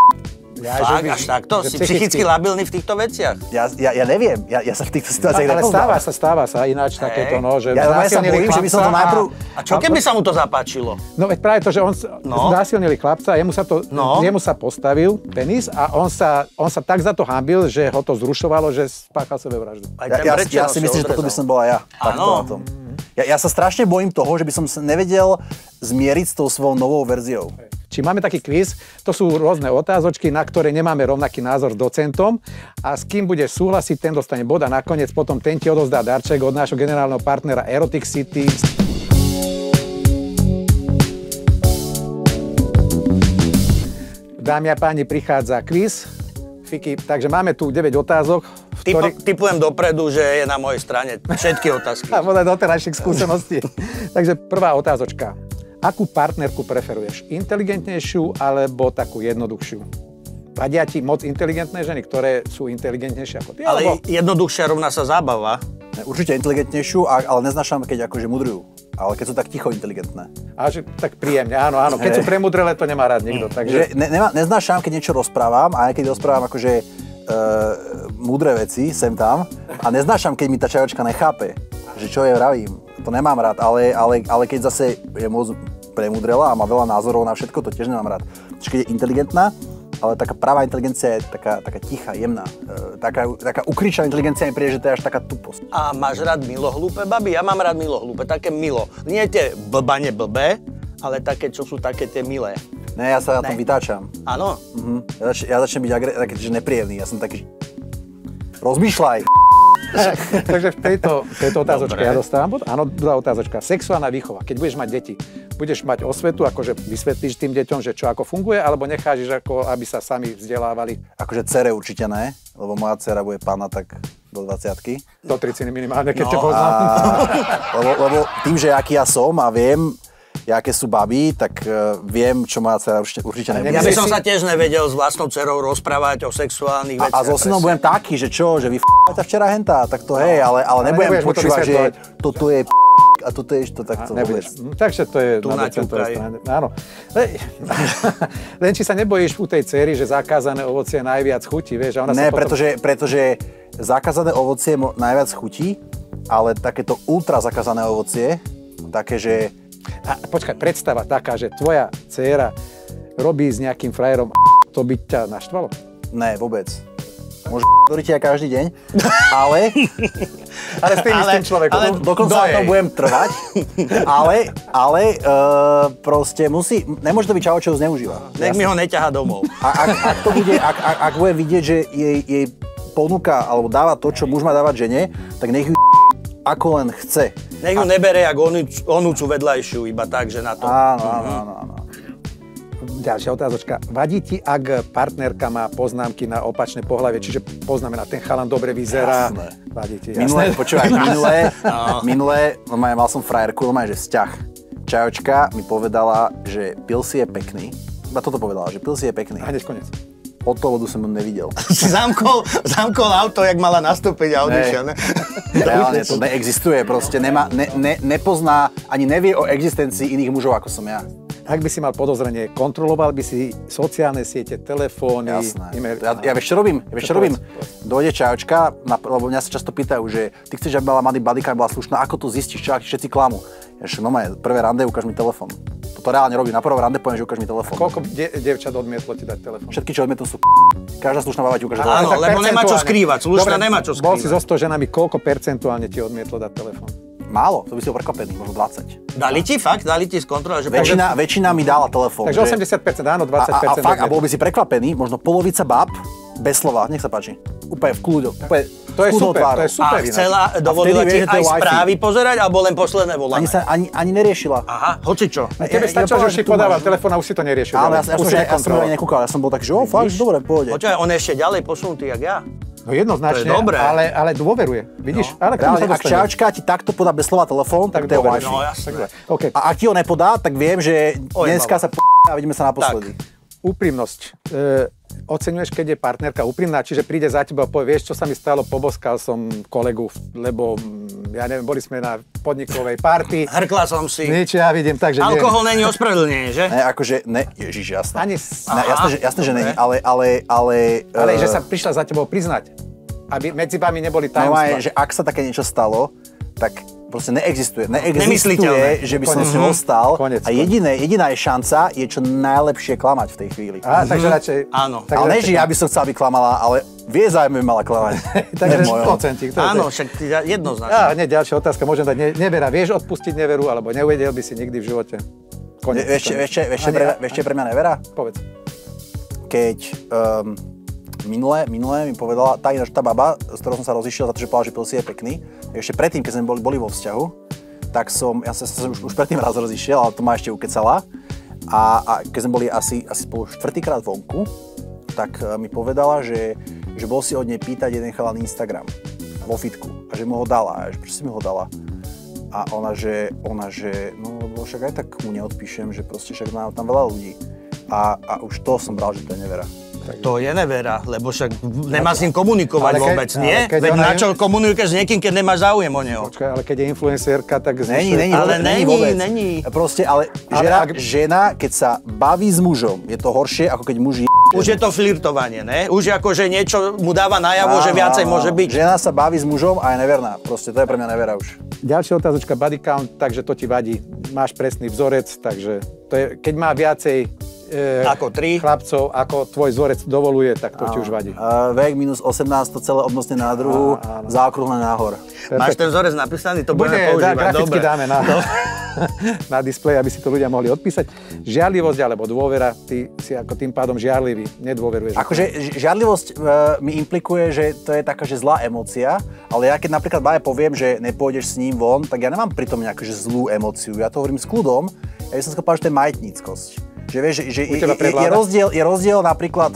Fakt, až takto? Si psychicky labilný v týchto veciach? Ja neviem, ja sa v týchto situáciách nepoznám. Ale stáva sa ináč takéto, no, že ja sa bojím, že by som to najprv... A čo keby sa mu to zapáčilo? No veď práve to, že on znásilnili chlapca, jemu sa postavil penis a on sa tak za to hanbil, že ho to zrušovalo, že spáchal sebevraždu. Ja si myslím, že toto by som bola ja. Áno. Ja sa strašne bojím toho, že by som sa nevedel zmieriť s tou svojou novou verziou. Či máme taký kvíz, to sú rôzne otázočky, na ktoré nemáme rovnaký názor s docentom a s kým budeš súhlasiť, ten dostane bod a nakoniec potom ten ti odozdá darček od nášho generálneho partnera Erotic City. Dámy a páni, prichádza kvíz. Fiki, takže máme tu 9 otázok. Tipujem dopredu, že je na mojej strane všetky otázky. A podľa doterajších skúseností. Takže prvá otázočka. Akú partnerku preferuješ? Inteligentnejšiu alebo takú jednoduchšiu? Vadia ti moc inteligentné ženy, ktoré sú inteligentnejšie ako ty? Ale jednoduchšia rovná sa zábava. Určite inteligentnejšiu, ale neznášam, keď akože mudrujú. Ale keď sú tak ticho inteligentné. A že tak príjemne, áno. Keď sú premudrelé, to nemá rád nikto. Takže... Neznášam, keď niečo rozprávam a aj keď rozprávam akože múdre veci sem tam a neznášam, keď mi tá čajočka nechápe, že čo je vravím. To nemám rád, ale keď zase je moc premudrela a má veľa názorov na všetko, to tiež nemám rád. Čiže keď je inteligentná, ale taká pravá inteligencia je taká tichá, jemná. Taká ukričaná inteligencia mi príde, že to je až taká tuposť. A máš rád milohlúpe baby? Ja mám rád milohlúpe, také milo. Nie tie blbane blbé, ale také, čo sú také tie milé. Ne, ja sa na tom vytáčam. Áno? Ja začnem byť taký, že nepríjemný. Ja som taký, rozmýšľaj. Takže v tejto otázočke ja dostávam bod. Áno, druhá otázočka. Sexuálna výchova. Keď budeš mať deti, budeš mať osvetu, akože vysvetlíš tým deťom, že čo ako funguje, alebo necháš, ako aby sa sami vzdelávali? Akože dcere určite ne, lebo moja dcera bude pána tak do 20-ky. Do 30 minimálne, keď ťa poznám. Lebo tým, že aký ja som a viem, aké sú baby, tak viem, čo moja dcera určite nebude. Ja by som sa tiež nevedel s vlastnou dcerou rozprávať o sexuálnych veciach. A so synom budem taký, že čo, že vy f***te včera hentá, tak to hej, ale nebudem počúvať, že toto je a toto je to takto vôbec. Takže to je tu na docentovej strane. Áno. Len či sa nebojíš u tej dcery, že zakázané ovocie najviac chutí, vieš? A ona ne, pretože zakázané ovocie najviac chutí, ale takéto ultra zakázané ovocie, také, že... A počkaj, predstava taká, že tvoja dcéra robí s nejakým frajerom, to by ťa naštvalo? Ne, vôbec. Môžem aj každý deň, ale s tým istým človekom. Dokonca na tom budem trvať, ale proste nemôže to byť čavo, čo ho zneužíva. Nech mi ho neťahá domov. Ak bude vidieť, že jej ponúka alebo dáva to, čo muž má dávať žene, tak nech ju ako len chce. Nech ju nebere jak onúcu vedľajšiu, iba tak, že na to. Áno. Ďalšia otázočka. Vadí ti, ak partnerka má poznámky na opačné pohlavie, čiže poznamená, ten chalan dobre vyzerá? Jasné. Vadí ti, Minulé, počúvaj, minulé, mal som frajerku, že vzťah. Čajočka mi povedala, že pil si je pekný. Iba toto povedala, že pil si je pekný. A hneď koniec. Od toho vodu som ho nevidel. Si zamkol auto, jak mala nastúpiť a odišiel, ne? Reálne to neexistuje, proste nepozná, ani nevie o existencii iných mužov, ako som ja. Ak by si mal podozrenie, kontroloval by si sociálne siete, telefóny, e-mail? Ja vieš, čo robím? Dojde čajočka, lebo mňa sa často pýtajú, že ty chceš, aby mala bodycam, bola slušná, ako to zistíš, čo všetci klamú? Ja že prvé rande, ukáž mi telefón. Toto reálne robím, na prvom rande poviem, že ukáž mi telefón. Koľko dievčat odmietlo ti dať telefón? Všetky, čo odmietnú, sú každá slušná baba ti ukáže telefón. Áno, lebo nemá čo skrývať, slušná nemá čo skrývať. Bol si so 100 ženami, koľko percentuálne ti odmietlo dať telefón? Málo, to by si bol prekvapený, možno 20. Dali ti fakt? Dali ti skontrolovať, že... Väčšina mi dala telefón. Takže 80%, áno, 20%. A bol by si prekvapený, možno polovica báb, bez slova, nech sa páči. Úplne v kľude. To je super. A chcela, dovolila ti aj správy pozerať, alebo len posledné volanie? Ani neriešila. Aha, hocičo. Tebe stačilo, že si podával telefón a už si to neriešil. Áno, ja som ani nekúkal, ja som bol tak, že fakt, dobre, pôjde. Počkaj, on je ešte ďalej posunutý, jak ja. No jednoznačne, ale dôveruje. Vidíš? No. Ale ak čajočka ti takto podá bez slova telefón, tak to je wifi. No jasné. Okay. A ak ti ho nepodá, tak viem, že dneska sa a vidíme sa naposledy. Úprimnosť. Oceňuješ, keď je partnerka úprimná, čiže príde za teba a povie, vieš, čo sa mi stalo, poboskal som kolegu, lebo ja neviem, boli sme na podnikovej party. Hrkla som si. Nič, ja vidím, takže alkohol není ospravedlnenie, že? Ne, akože, ježiš, jasné. Jasné, že není, ale že sa prišla za tebou priznať, aby medzi vami neboli tajomstvá. No že ak sa také niečo stalo, tak proste neexistuje, že by som s ňou ostal. A jediná je šanca, je čo najlepšie klamať v tej chvíli. Takže radšej... Áno. Ale ne, že ja by som chcel, aby klamala, ale vie zájme mala klamať. Takže procentík. Áno, však jednoznačne. Hneď ďalšia otázka, môžem dať nevera. Vieš odpustiť neveru, alebo neuvedel by si nikdy v živote? Vieš, čo pre mňa nevera? Povedz. Keď minule mi povedala, tá baba, s ktorou som sa rozišiel za to, že povedala, že pil si je pekný. Ešte predtým, keď sme boli vo vzťahu, tak ja som už predtým raz rozišiel, ale to ma ešte ukecala. A keď sme boli asi spolu 4-krát vonku, tak mi povedala, že bol si od nej pýtať jeden chalan Instagram vo fitku a že mu ho dala. A že prečo si mi ho dala? A ona, že no lebo však aj tak mu neodpíšem, že proste však má tam veľa ľudí. A už to som bral, že to je nevera. To je nevera, lebo však nemá s ním komunikovať vôbec, nie? Veď na čo komunikuješ s niekým, keď nemáš záujem o neho? Počkaj, ale keď je influencerka, tak... Není. Proste, ale žena, keď sa baví s mužom, je to horšie, ako keď muž je... Už je to flirtovanie, ne? Už akože niečo mu dáva najavo, že viacej môže byť. Žena sa baví s mužom a je neverná. Proste to je pre mňa nevera už. Ďalšia otázočka, body count, takže to ti vadí. Máš presný vzorec, takže to je, keď má viacej ako 3 chlapcov, ako tvoj vzorec dovoluje, tak to ti už vadí. Vek minus 18, to celé obnosne na druhu, záokrúhle nahor. Máš ten vzorec napísaný? To budeme používať. Graficky dáme na displej, aby si to ľudia mohli odpísať. Žiarlivosť alebo dôvera, ty si ako tým pádom žiarlivý, nedôveruješ. Akože žiarlivosť mi implikuje, že to je taká, že zlá emócia, ale ja keď napríklad baje poviem, že nepôjdeš s ním von, tak ja nemám pritom nejakú zlú emóciu. Ja to hovorím s kľudom, ja by som skôr povedal, že to je majetníckosť. Že vieš, že je rozdiel napríklad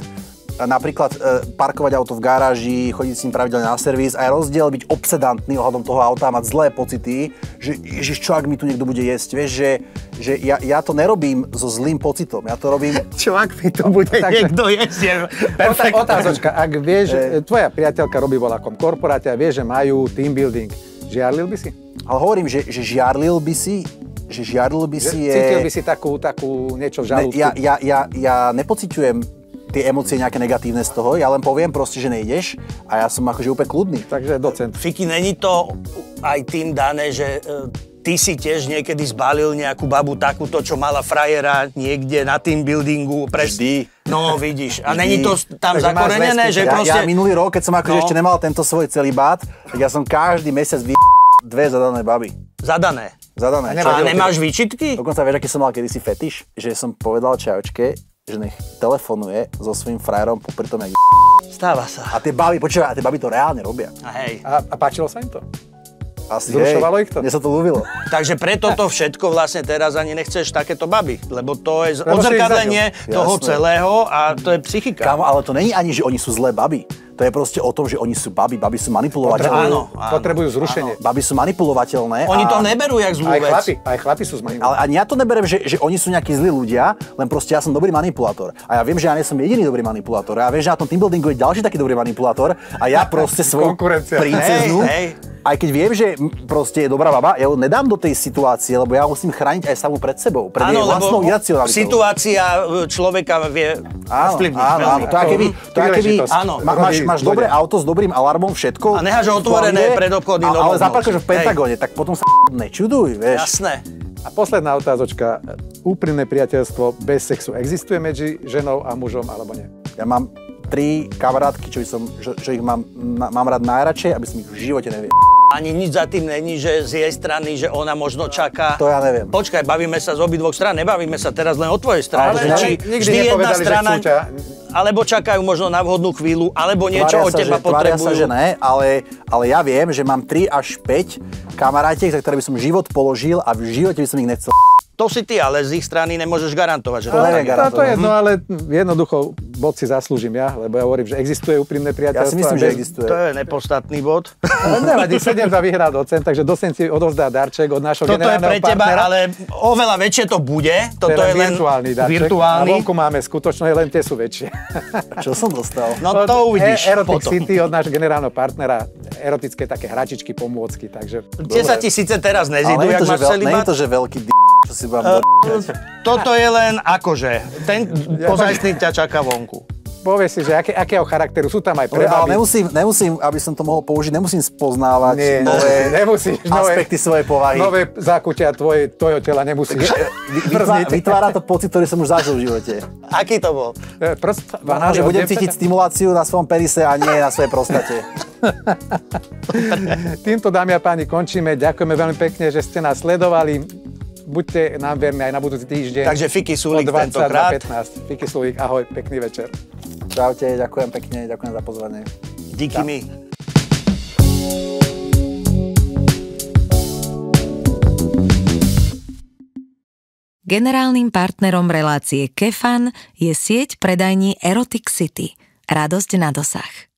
parkovať auto v garáži, chodiť s ním pravidelne na servis a je rozdiel byť obsedantný ohľadom toho auta a mať zlé pocity, že ježiš, čo ak mi tu niekto bude jesť, vieš, že ja to nerobím so zlým pocitom, ja to robím... Čo ak mi tu bude niekto jesť? Perfektná otázočka, ak vieš, tvoja priateľka robí v voľakom korporáte a vieš, že majú team building, žiarlil by si? Ale hovorím, že žiarlil by si je... Cítil by si takú niečo v žalúdku? Ja nepociťujem tie emócie nejaké negatívne z toho, ja len poviem proste, že nejdeš a ja som akože úplne kľudný. Takže docent. Fiki, není to aj tým dané, že ty si tiež niekedy zbalil nejakú babu takúto, čo mala frajera niekde na team buildingu? Vždy. No vidíš, a není to tam zakorenené, že proste... Ja minulý rok, keď som akože ešte nemal tento svoj celibát, tak ja som každý mesiac dve zadané baby. Zadané? Zadané. A nemáš výčitky? Dokonca vieš, aký som mal kedysi fetiš, že som povedal čajočke, že nech telefonuje so svojím frajerom popri tom, jak Stáva sa. A tie baby, počúvaj, to reálne robia. A hej. A páčilo sa im to? Asi, Zrušovalo ich to? Mne sa to ľúbilo. Takže preto to všetko vlastne teraz ani nechceš takéto baby, lebo to je Lebo si ich odzrkadlenie zažil. toho Jasné. celého a to je psychika. Kámo, ale to není ani, že oni sú zlé baby. To je proste o tom, že oni sú baby sú manipulovateľné. Áno. Potrebujú zrušenie. Baby sú manipulovateľné. Oni to a... neberú jak zlú vec. Aj chlapi sú zmanipulovaní. Ale ani ja to neberiem, že oni sú nejakí zlí ľudia, len proste ja som dobrý manipulátor. A ja viem, že ja nie som jediný dobrý manipulátor. A ja viem, že na tom teambuildingu je ďalší taký dobrý manipulátor. A ja proste svoju Konkurencia. princeznu, Hej. aj keď viem, že proste je dobrá baba, ja ju nedám do tej situácie, lebo ja musím chrániť aj samú pred sebou, pred jej vlastnou iracionalitou. situácia človeka vie ovplyvniť. Áno, to je keby Áno. máš dobré auto s dobrým alarmom, všetko. A necháš ho otvorené pred obchodným domom. Ale zapákaš v Pentagone, tak potom sa nečuduj, vieš. Jasné. A posledná otázočka. Úprimné priateľstvo bez sexu existuje medzi ženou a mužom, alebo nie? Ja mám 3 kamarátky, čo ich mám rád najradšej, aby som ich v živote nevedel. Ani nič za tým není, že z jej strany, že ona možno čaká. To ja neviem. Počkaj, bavíme sa z obidvoch strán, nebavíme sa teraz len o tvojej strane. Ale Či nikdy vždy jedna nepovedali, že strana, chcú ťa. alebo čakajú možno na vhodnú chvíľu, alebo niečo od teba Tvária sa, potrebujú. že ne, ale ja viem, že mám 3 až 5 kamarátiek, za ktoré by som život položil a v živote by som ich nechcel. To si ty, ale z ich strany nemôžeš garantovať, že To neviem garantovať. To je jedno, ale jednoducho bod si zaslúžim ja, lebo ja hovorím, že existuje úprimné priateľstvo. Ja si myslím, že existuje. To je nepodstatný bod. Ale nevadí, 7 za vyhrá docent, takže docent si odovzdá darček od našho Toto je generálneho pre teba, partnera. ale oveľa väčšie to bude. Toto je len virtuálny darček. virtuálny. A vonku máme skutočné, len tie sú väčšie. Čo som dostal? No to uvidíš Erotic potom. City od nášho generálneho partnera, erotické také hračičky, pomôcky, takže... Tie sa ti síce teraz nezidú, Ale jak máš celý nie je mat. to, že veľký čo si budem Toto je len akože. Ten pozajstný ťa čaká vonku. Povieš si, že akého charakteru sú tam aj Ale prebaby. nemusím, aby som to mohol použiť, nemusím spoznávať Nie, nové nemusíš. aspekty svojej povahy. Nové zákutia tvojho tela nemusíš. Vytvára to pocit, ktorý som už zažil v živote. Aký to bol? Že budem cítiť stimuláciu na svojom penise a nie na svojej prostate. Týmto, dámy a páni, končíme. Ďakujeme veľmi pekne, že ste nás sledovali. Buďte nám verní aj na budúci týždeň. Takže Fiky Sulík od 20 tentokrát. na 15. Fiky Sulík, ahoj, pekný večer. Čaute, ďakujem pekne, ďakujem za pozvanie. Díky mi. Generálnym partnerom relácie Kefan je sieť predajní Erotic City. Radosť na dosah.